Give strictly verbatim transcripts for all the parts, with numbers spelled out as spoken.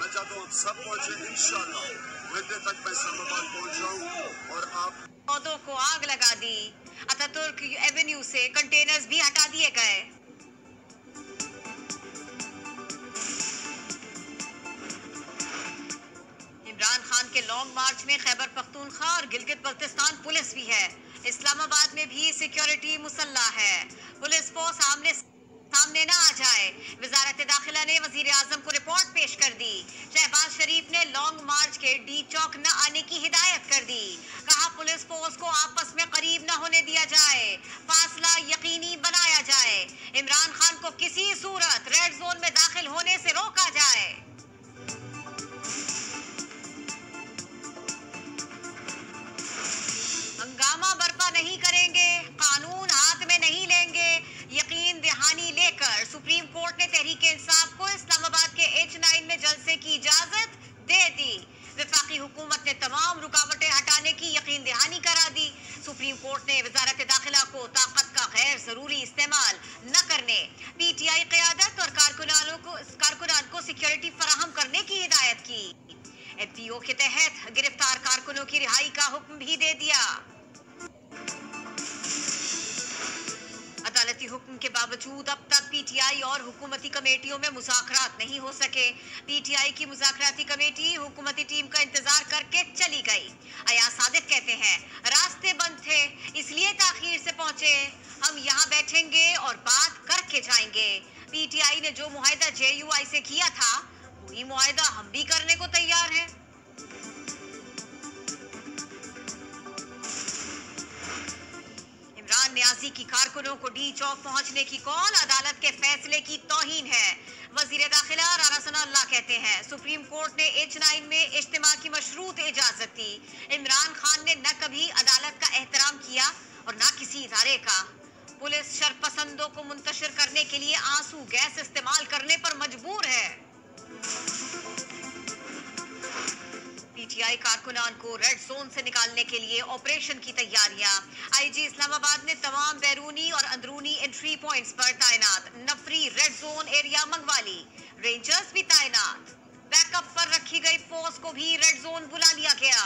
मैं चाहता हूँ आप सब पहुँचे, इंशाअल्लाह घंटे तक मैं इस्लामाबाद पहुँच जाऊँ और आप पौधों को आग लगा दी। अतातुर्क एवेन्यू से कंटेनर्स भी हटा दिए गए। इमरान खान के लॉन्ग मार्च में खैबर पख्तूनख्वा और गिलगित बल्तिस्तान पुलिस भी है। इस्लामाबाद में भी सिक्योरिटी मुसल्ला है। पुलिस फोर्स आमने सामने न आ जाए। वजारत दाखिला ने वजीर आजम को रिपोर्ट पेश कर दी। शहबाज शरीफ ने लॉन्ग मार्च के डी चौक न आने की हिदायत कर दी। कहा पुलिस फोर्स को आपस में करीब न होने दिया जाए, फासला यकीनी बनाया जाए। इमरान खान को किसी सूरत रेड जोन में दाखिल होने से रोका जाए। हंगामा बर्पा नहीं करेंगे, कानून हाथ में नहीं लेंगे, यकीन दहानी लेकर सुप्रीम कोर्ट ने तहरीक इंसाफ को इस्लामाबाद के एच नाइन में जलसे की इजाजत दे दी। वफाकी हुकूमत ने तमाम रुकावटें हटाने की यकीन दहानी करा दी। सुप्रीम कोर्ट ने वजारत दाखिला को ताकत का गैर जरूरी इस्तेमाल न करने, पीटीआई क़यादत और कारकुनानों को कारकुनान को सिक्योरिटी फराहम करने की हिदायत की। एफपीओ के तहत गिरफ्तार कारकुनों की रिहाई का हुक्म भी दे दिया। अदालती हुक्म के बावजूद अब तक पीटीआई और हुकूमती कमेटियों में मुज़ाकरात नहीं हो सके। पीटीआई की मुज़ाकराती कमेटी हुकूमती टीम का इंतजार करके चली गई। अयाज सादिक कहते हैं रास्ते बंद थे इसलिए ताखीर से पहुंचे, हम यहाँ बैठेंगे और बात करके जाएंगे। पीटीआई ने जो मुआहदा जेयूआई से किया था वही मुआहदा हम भी करने को तैयार हैं। इमरान न्याजी की कारकुनों को डी चौक पहुंचने की कॉल अदालत के फैसले की तौहीन है। वजीर दाखिला राना सनाउल्लाह कहते हैं सुप्रीम कोर्ट ने एच नाइन में इज्तिमा की मशरूत इजाजत दी। इमरान खान ने न कभी अदालत का एहतराम किया और न किसी इदारे का। पुलिस शरपसंदों को मुंतशिर करने के लिए आंसू गैस इस्तेमाल करने पर मजबूर है। पीटीआई कारकुनान को रेड जोन से निकालने के लिए ऑपरेशन की तैयारियां। आईजी इस्लामाबाद ने तमाम बैरूनी और अंदरूनी एंट्री पॉइंट्स पर तैनात नफरी रेड जोन एरिया मंगवा ली। रेंजर्स भी तैनात। बैकअप पर रखी गई फोर्स को भी रेड जोन बुला लिया गया।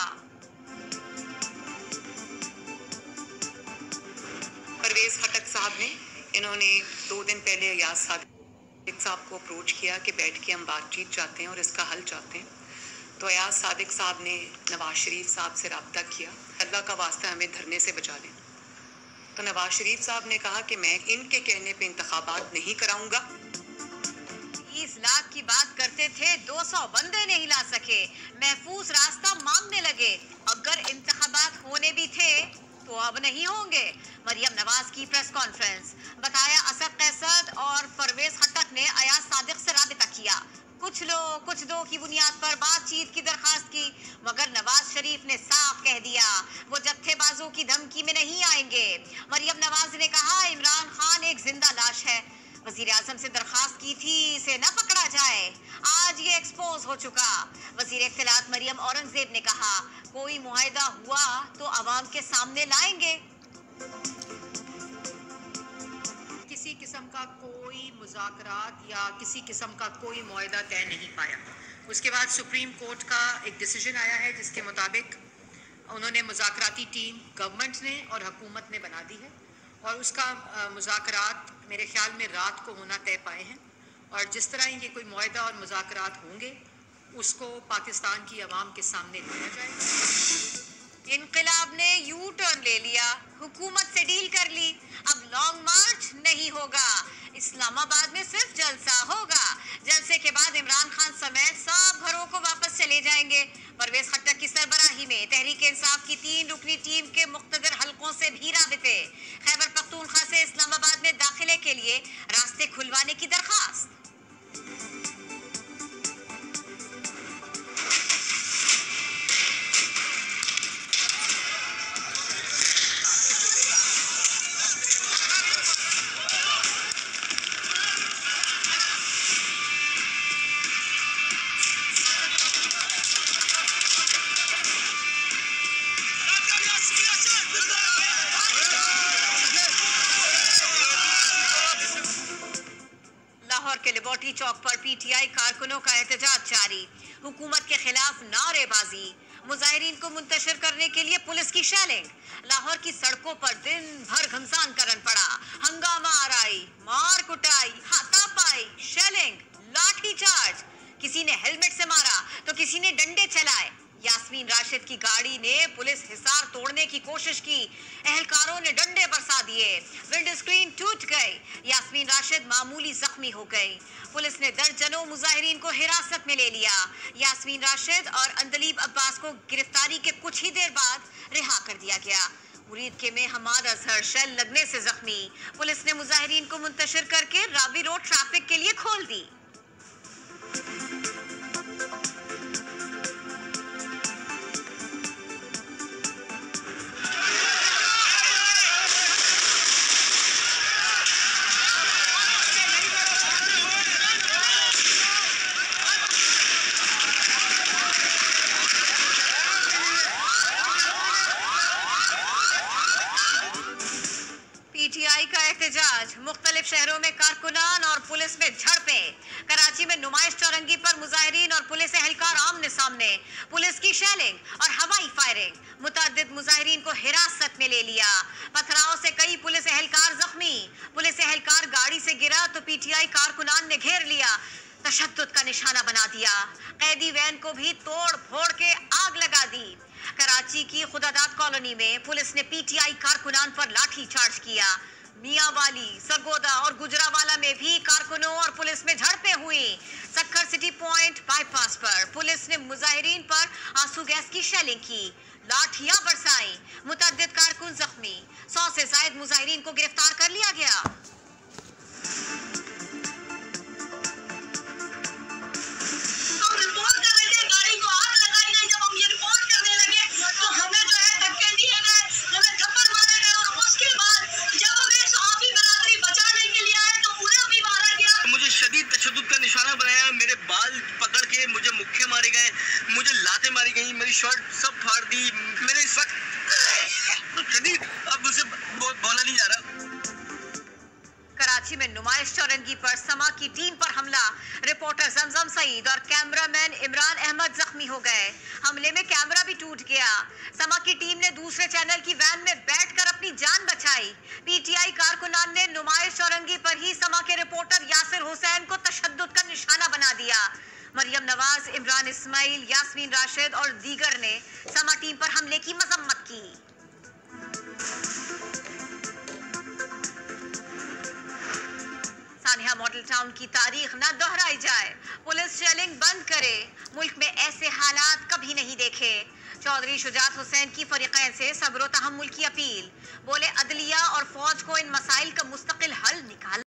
परवेज खटक साहब ने इन्होंने दो दिन पहले अयाज सादिक साहब को अप्रोच किया कि बैठ के हम बातचीत चाहते हैं और इसका हल चाहते हैं। तो अयाज सादिक साहब ने नवाज शरीफ साहब से रब्ता किया, अल्लाह का वास्ता हमें धरने से बचा लें। तो नवाज शरीफ साहब ने कहा कि मैं इनके कहने पे इंतखाबात नहीं कराऊंगा। तीस लाख की बात करते थे, दो सौ बंदे नहीं ला सके, महफूज रास्ता मांगने लगे। अगर इंतखाबात होने भी थे तो अब नहीं होंगे। मरियम नवाज की प्रेस कॉन्फ्रेंस। बताया असद कैसद और परवेज खटक ने अयाज सादिक से राबिता किया। कुछ लो कुछ दो की बुनियाद पर बातचीत की दरखास्त की, मगर नवाज शरीफ ने साफ कह दिया वो जत्थेबाजों की धमकी में नहीं आएंगे। मरियम नवाज ने कहा इमरान खान एक जिंदा लाश है, वजीर आजम से दरखास्त की थी इसे न पकड़ा जाए, आज ये एक्सपोज हो चुका। वजीर इख्तिलात मरियम औरंगजेब ने कहा कोई मुआहदा हुआ तो अवाम के सामने लाएंगे। किसी किस्म का कोई मुज़ाकरात या किसी किस्म का कोई मुआहदा तय नहीं पाया। उसके बाद सुप्रीम कोर्ट का एक डिसीजन आया है जिसके मुताबिक उन्होंने मुज़ाकराती टीम गवर्नमेंट ने और हुकूमत ने बना दी है और उसका मुज़ाकरात मेरे ख्याल में रात को होना तय पाए हैं। और जिस तरह ये कोई मुआहदा और मुज़ाकरात होंगे उसको पाकिस्तान की आवाम के सामने लाया जाएगा। इनकलाब ने यू टर्न ले लिया, हुकूमत से डील कर ली, अब लॉन्ग मार्च नहीं होगा, इस्लामाबाद में सिर्फ जलसा होगा। जलसे के बाद इमरान खान समेत सब घरों को वापस चले जाएंगे। परवेज खट्टक की सरबराही में तहरीक इंसाफ की तीन रुकनी टीम के मुख्तलिफ हलकों से भी राबिते। खैबर पख्तूनख्वा से इस्लामाबाद में दाखिले के लिए रास्ते खुलवाने की दरखास्त। के के लिबर्टी चौक पर पीटीआई कारकुनों का एहतजाज जारी। हुकूमत के खिलाफ नारेबाजी, मुजाहिरीन को मुंतशिर करने के लिए पुलिस की शेलिंग। लाहौर की सड़कों पर दिन भर घमसान करन पड़ा। हंगामा आराई, मार कुटाई, हाथापाई, शेलिंग, लाठीचार्ज। किसी ने हेलमेट से मारा तो किसी ने डंडे चलाए। यास्मीन राशिद की गाड़ी ने पुलिस हिसार तोड़ने की कोशिश की। एहलकारों ने डंडे बरसा दिए। विंड स्क्रीन टूट गई। यास्मीन राशिद मामूली जख्मी हो गई। पुलिस ने दर्जनों मुजाहिरीन को हिरासत में ले लिया। यास्मीन राशिद और अंदलीब अब्बास को गिरफ्तारी के कुछ ही देर बाद रिहा कर दिया गया। मुरीद के में हमाद अजहर शेल लगने से जख्मी। पुलिस ने मुजाहिरीन को मुंतशिर करके रावी रोड ट्रैफिक के लिए खोल दी। पीटीआई का एहतजाज, मुख्तलिफ शहरों में कारकुनान और पुलिस में झड़पें। कराची में नुमाइश चौरंगी पर मुजाहिरीन और पुलिस एहलकार आमने सामने। पुलिस की शेलिंग और हवाई फायरिंग। मुतअद्दिद मुजाहिरीन को हिरासत में ले लिया। पथराव से कई पुलिस एहलकार जख्मी। पुलिस एहलकार गाड़ी से गिरा तो पीटीआई कारकुनान ने घेर लिया, तशद्दुद का निशाना बना दिया। कैदी वैन को भी तोड़ फोड़ के आग लगा दी। कराची की खुदादाद कॉलोनी में पुलिस ने पीटीआई कारकुनान पर लाठी चार्ज किया। मियांवाली, सरगोदा और गुजरावाला में भी कारकुनों और पुलिस में झड़पें हुई। सक्खर सिटी पॉइंट बाईपास पर पुलिस ने मुजाहिरीन पर आंसू गैस की शेलिंग की, लाठियां बरसाई। मुतअद्दिद कारकुन जख्मी। सौ से ज्यादा मुजाहिरीन को गिरफ्तार कर लिया गया। तशद्दुद का निशाना बनाया, मेरे बाल पकड़ के मुझे मुक्के मारे गए, मुझे लातें मारी गई, मेरी शर्ट सब फाड़ दी। मेरे इस वक्त शदीद, अब उसे बोला नहीं जा रहा। कराची में नुमाइश चौरंगी पर समा की टीम पर हमला। रिपोर्टर जमजम सईद और कैमरामैन इमरान अहमद जख्मी हो गए। हमले में कैमरा भी टूट गया। समा की टीम ने दूसरे चैनल की वैन में बैठकर अपनी जान बचाई। पीटीआई कारकुनान ने नुमाइश चौरंगी पर ही समा के रिपोर्टर यासिर हुसैन को तशद्दुद का निशाना बना दिया। मरियम नवाज, इमरान इस्माइल, यास्मीन राशिद और दीगर ने समा टीम पर हमले की मजम्मत की। सानिया मॉडल टाउन की तारीख न दोहराई जाए। पुलिस शेलिंग बंद करे। मुल्क में ऐसे हालात कभी नहीं देखे। चौधरी शुजात हुसैन की फरीकैन से सब्र व तहम्मुल की अपील। बोले अदलिया और फौज को इन मसाइल का मुस्तकिल हल निकाल